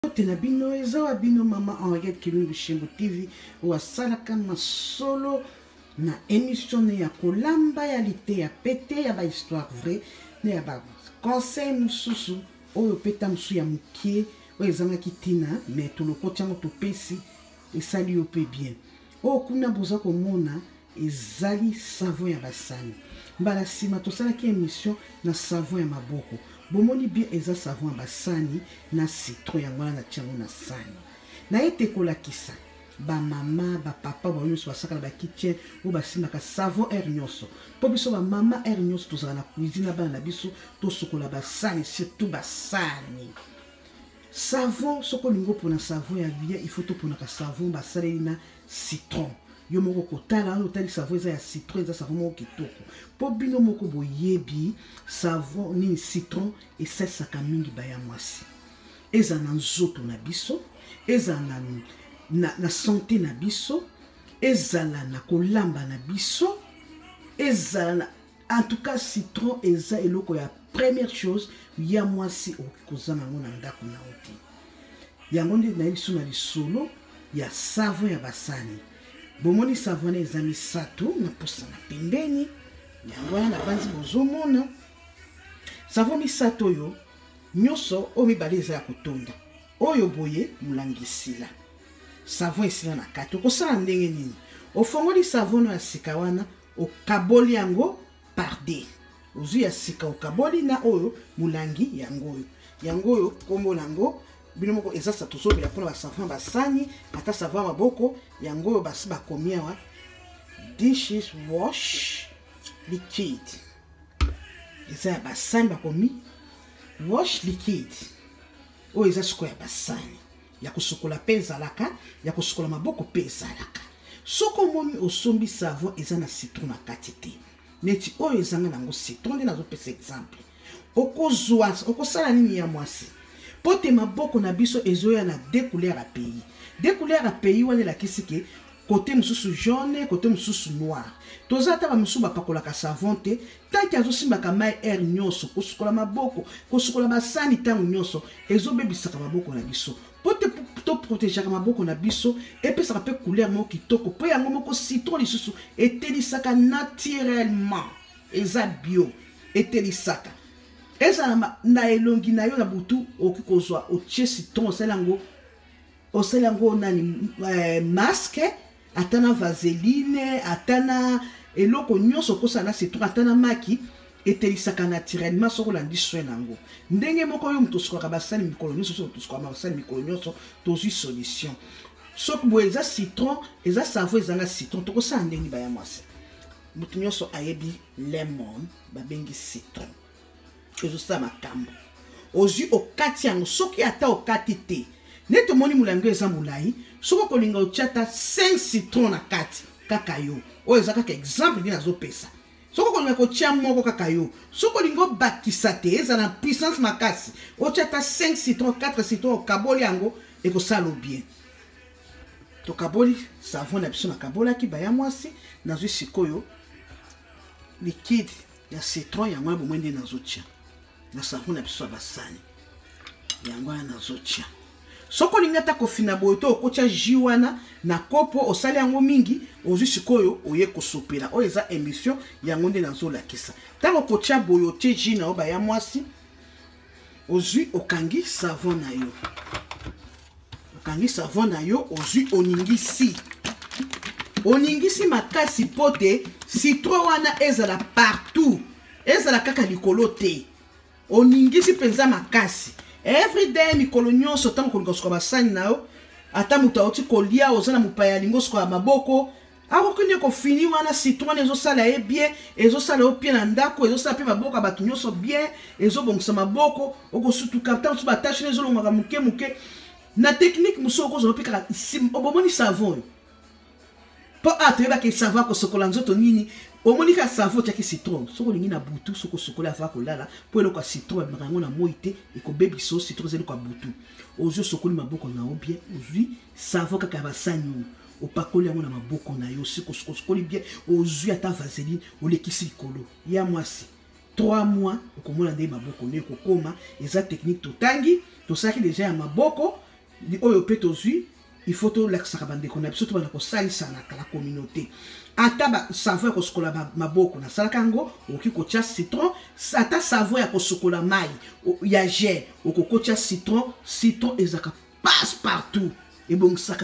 Tena bino ezawa bino mama Henriette Kilungu Shembo TV wa salaka masolo na émission ya kolamba ya lité ya pété ya ba histoire vraie ne ya ba conseil mususu oyo peta musu ya mukie oyo ezanga kitina mais to lokoti yango to pesi esali yo pe bien o kuna boza komona ezali savon ya basani mbala sima to sala ki émission na savon ya maboko bomoni bien eza savon ya basani na citron yango na tiango na sani na ete kolakisa ba mama ba papa ba nyonso basaka na ba kitchen o basimaka savon air nyonso po biso ba mama air nyonso tozala na cuisine ba na biso to sokola basani surtout basani savon soko lingo pona savon ya bien il faut to pona ka savon basali na citron yo moko kotala otali savon eza ya citron eza savon moko kitoko po bino moko boyebi savon ni citron esalisaka mingi baya mwasi eza na nzoto na biso eza na santé na biso ezala na kolamba na biso ezala na en tout cas citron eza eloko ya première chose ya mwasi okozana ngo na ndako na oti yango nde na biso na lisolo ya savon ya basani bomoni savon eza misato na posa na pembeni yango na banzi bozomona savon misato yo nyoso o mibale eza ya kotonda oyo boye mulangisila savon esila na kati okosala ndenge nini ofongoli savon ya sika wana okaboli yango parde ozwi ya sika okaboli na oyo mulangi yango oyo kombo nango bino moko eza sa tosobela pona ba savon basani ata savon maboko yango oyo basi bakomia wa dishes wash liquide eza ya basani bakomi wash liquide oyo eza siko ya basani ya kosukola pe ezalaka ya kosukola maboko pe ezalaka soko moni osombi savon eza na citron na kati te neti oyo ezanga nango citron nde nazopesa exemple okozwa okosala nini ya mwasi pote maboko na biso ezoya na deux couleurs à pays. Deux couleurs à pays wana lakisi ke côté mususu jaune, côté mususu noir. Toza ta ba mususu bapakola ka savon te, tanki azosimba ka mai air nyonso, kosukola maboko, kosukola basani tangu nyonso, ezobebisaka maboko na biso. Pote to protéger maboko na biso, epesa pe couleur moko kitoko, po yango moko citron lisusu etelisaka naturellement. Eza bio, etelisaka. Eza na elongi na yo na butu okikozwa otie citron oselango nani masque atana vaseline atana eloko nyonso kosa na citron atana maki etelisaka naturellement soko landi soin nango ndenge moko yo mutosuka basani mikolo nyonso so tosuka basani mikolo nyonso tozwi solution soko bo eza citron eza savon ezanga citron tokosa ndenge ba ya mwasi mutu nyonso ayebi lemon babengi citron ezosa makambo ozwi okati yango soki ata okati te neto moni mulango eza mulai soko kolinga ochata 5 citron na kati kaka yo oyo eza kaka exemple ndina zopesa soko kolinga kotia moko kaka yo soko kolinga bakisa te eza na puissance makasi ochata 5 citron 4 citron okaboli yango ekosala bien tokaboli savon na biso na kabolaki baya mwasi nazwi sikoyo liquide ya citron yango bomwende nazotia na savon na biso basani yango na zotia soko lingata kofina boto okotia jiwana na kopo osali yango mingi ozwi sikoyo oye kosopela oyo eza émission yango nde nazolakisa tango kotia boyote jina oba ya mwasi ozwi okangi savon na yo ozwi oningisi makasi pote citron wana ezala partout ezala kaka likolo te oningisi penza makasi everyday mikolo nyonso tango kolinga soka basani nao ata muta oti kolia ozana mupaya lingo soka maboko akokende kofini wana citron ezosala ye bien ezosala o bien na ndako ezosala pe maboko bato nyonso bien ezobongisa maboko okosutuka tango batache ezolongaka muke na technique muso okozala pe kaka obomoni savon po atoyeba ke savon kosokola nzoto nini omonika savon tiaki citron soko lingi na butu soko sokola afa kolala po eloko citron babimaka yango na moi te ekobebiso citron ezali kwa butu ozwi sokoli maboko na yo bien ozwi savon kaka ya basani opakoli yango na maboko na yo sokoli bien ozwi ata vaseline olekisi likolo ya mwasi 3 mois okomona nde maboko ne kokoma eza technique totangi tosaki deja ya maboko oyo pe tozwi il faut tolakisaka bandeko na biso to bana kosalisanaka la communauté ata basavo ya kosukola maboko nasalaka yango okoki kotia citron ata savo ya kosukola mai ya gel okokotia citron ezaka passe partout ebongisaka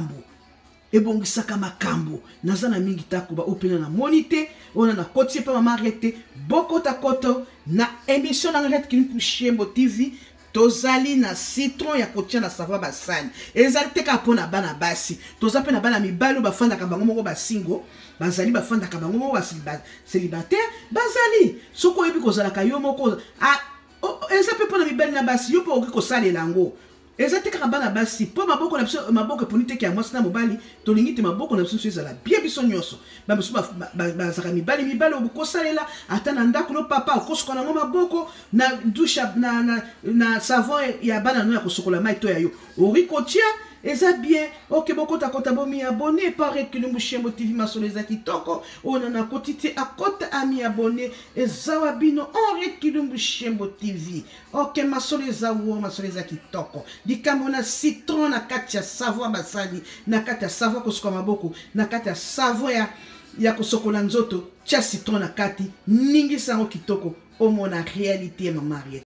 makambo naza na mingi takoba opena na monite ona na kotie pa mama arrêté bokota koto na émission na Red Killing Bushembo TV tozali na citron ya kotia na savo basani ezali teka pona bana basi toza pe na bana mibalo bafandaka bango moko basingo bazali bafandaka bango moko célibataire bazali soko yebi kozalaka yo moko eza pe pona mibali na basi yo pe okoki kosalela yango eza te kaka bana basi po maboko na biso maboko eponi te ya mwasi na mobali tolingi te maboko na biso ezala bien biso nyonso bamosusu bazaka mibali okosalela ata na ndako no papa okosuka nango maboko na douche na savon ya bana no ya kosukola mai to ya yo orikotia eza bien ok bokota bomi abonné par Red Killing Bushembo TV masolo eza kitoko ona na koti te akota ami abonné ezawa bino en Red Killing Bushembo TV ok masolo eza kitoko likambo na citron na kati ya savon basali na kati ya savon kosuka maboko na kati ya savon ya kosokola nzoto tia citron na kati ningisa ngo kitoko omona réalité mama Mariette